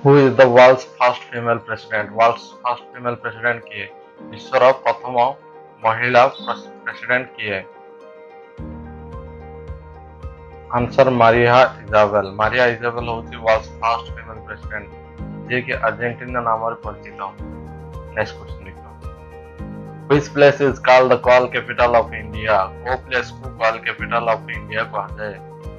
Who is the world's first female president? World's first female president किए? विश्वर प्रथम महिला president किए? Answer Maria Isabel. Maria Isabel होती world's first female president जे कि अर्जेंटीना नाम परिचित। नेक्स्ट क्वेश्चन देखो। Which place is called the coal capital of India? को प्लेस को coal capital of India कहा जाए?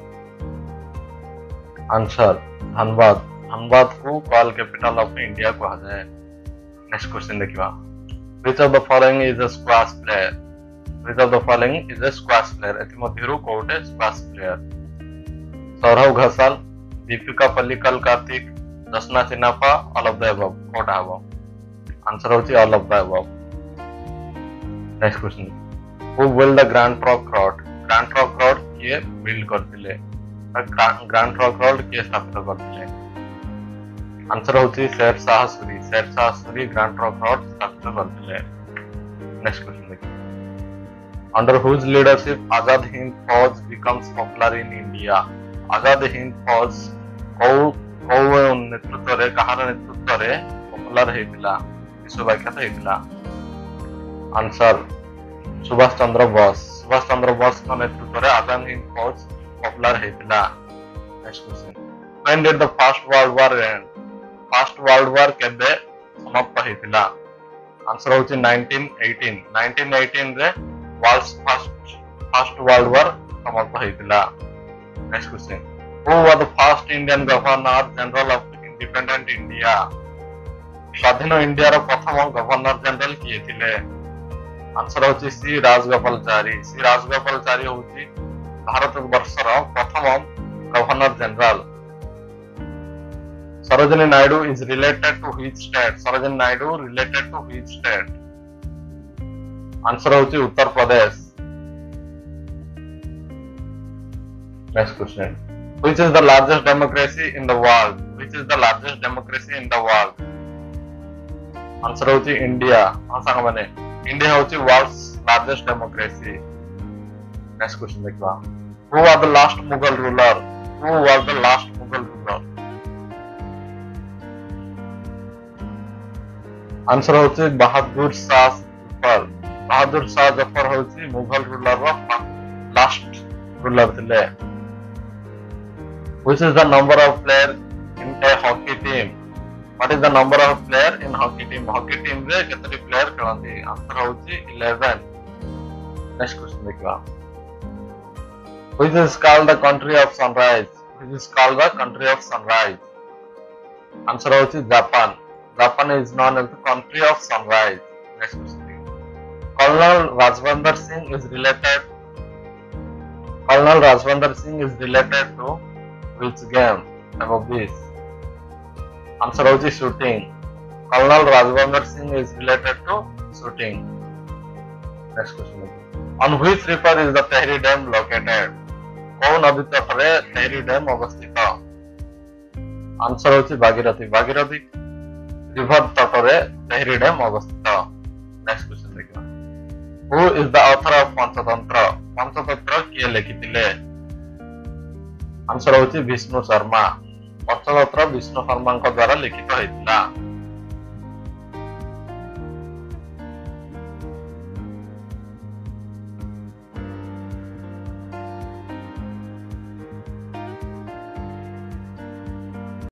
आंसर धनबाद। धनबाद को coal capital of India कहा जाए। नेक्स्ट क्वेश्चन देखिए। Which of the following is a squash player? Which of the following is a squash player? एति मध्यरु कोटे squash player? Saurav Ghosal, Dipika Pallikal, Karthik, Darshana Chinappa, all of the above कोटा हबो? आंसर होची all of the above. Next question. Who build the grand trunk road? Grand trunk road किए build करथिले? Grand trunk road किए स्थापित करथिले? आंसर होची Sher Shah Suri. Sher Shah Suri grand trunk road स्थापित करथिले। नेक्स्ट क्वेश्चन देखिए। Under whose leadership Azad Hind Fauj becomes popular in India? Azad Hind Fauj को नेतृत्व रे कहार नेतृत्व रे पॉपुलर हेतिला? विश्व विख्यात हेतिला? आंसर सुभाष चंद्र बोस। सुभाष चंद्र बोस का नेतृत्व रे आजाद हिंद फौज पॉपुलर हेतिला। Next question. When did the first world war end? First world war केबे समाप्त हेतिला? आंसर होची 1918। 1918 रे फर्स्ट वर्ल्ड वार समाप्त हेतिला। Next question. Who was the first Indian Governor General of Independent India? स्वाधीन इंडिया रो प्रथम गवर्नर जनरल किए थिले? आंसर होची सी राजगोपालाचारी। सी राजगोपालाचारी होची भारत वर्ष रो प्रथम governor general. Sarojini Naidu is related to which state? Sarojini Naidu related to which state? Answer होची Uttar Pradesh. Next question. Which is the largest democracy in the world? Which is the largest democracy in the world? Answer होची India. हाँ सांग बने। India होची world's largest democracy. Next question देखो। Who was the last Mughal ruler? Who was the last Mughal ruler? Answer होची बहादुर शाह जफर। बहादुर शाह जफर होची Mughal ruler रो last ruler थिले। Which is the number of players in a hockey team? What is the number of players in hockey team? Hockey team रे केतरी player खेलंती? Answer होची 11। Next question देखिबा। Which is called the country of sunrise? Which is called the country of sunrise? Answer होची Japan. Japan is known as the country of sunrise. Next question देखिबा। Colonel Rajvinder Singh is related to which game above this? Answer होची shooting. Colonel Rajvinder Singh is related to shooting. Next question. On which river is the Tehri Dam located? कौन नदी तट रे Tehri dam अवस्थित? Answer होची Bhagirathi. Bhagirathi river तट रे Tehri dam अवस्थित। नेक्स्ट क्वेश्चन देखिए। Who is the author of Panchatantra? Panchatantra किए लिखिथिले? आंसर होची विष्णु शर्मा। पंचतंत्र विष्णु शर्मा द्वारा लिखित होइतिला।